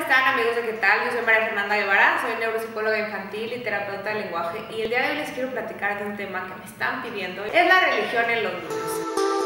están, amigos de qué tal? Yo soy María Fernanda Guevara, soy neuropsicóloga infantil y terapeuta de lenguaje, y el día de hoy les quiero platicar de un tema que me están pidiendo, es la religión en los niños.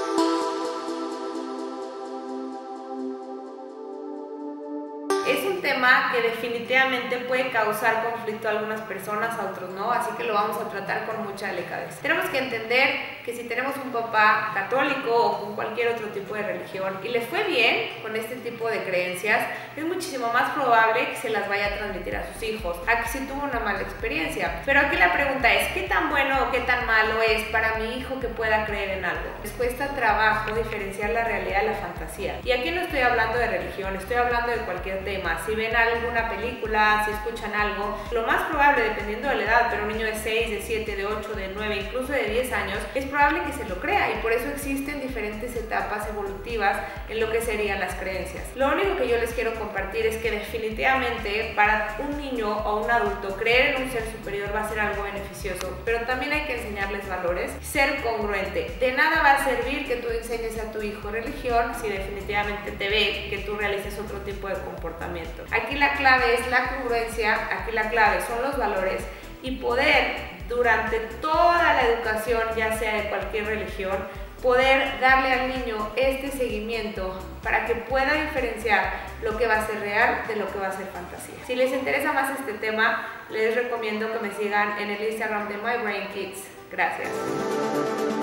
Es un tema que definitivamente puede causar conflicto a algunas personas, a otros no, así que lo vamos a tratar con mucha delicadeza. Tenemos que entender que si tenemos un papá católico o con cualquier otro tipo de religión y le fue bien con este tipo de creencias, es muchísimo más probable que se las vaya a transmitir a sus hijos, a que si tuvo una mala experiencia. Pero aquí la pregunta es, ¿qué tan bueno o qué tan malo es para mi hijo que pueda creer en algo? Les cuesta trabajo diferenciar la realidad de la fantasía. Y aquí no estoy hablando de religión, estoy hablando de cualquier tema. Si ven alguna película, si escuchan algo, lo más probable, dependiendo de la edad, pero un niño de 6, de 7, de 8, de 9, incluso de 10 años, es probable que se lo crea, y por eso existen diferentes etapas evolutivas en lo que serían las creencias. Lo único que yo les quiero compartir es que definitivamente para un niño o un adulto creer en un ser superior va a ser algo beneficioso, pero también hay que enseñarles valores, ser congruente. De nada va a servir que tú enseñes a tu hijo religión si definitivamente te ve que tú realices otro tipo de comportamiento. Aquí la clave es la congruencia, aquí la clave son los valores, y poder durante toda la educación, ya sea de cualquier religión, poder darle al niño este seguimiento para que pueda diferenciar lo que va a ser real de lo que va a ser fantasía. Si les interesa más este tema, les recomiendo que me sigan en el Instagram de My Brain Kids. Gracias.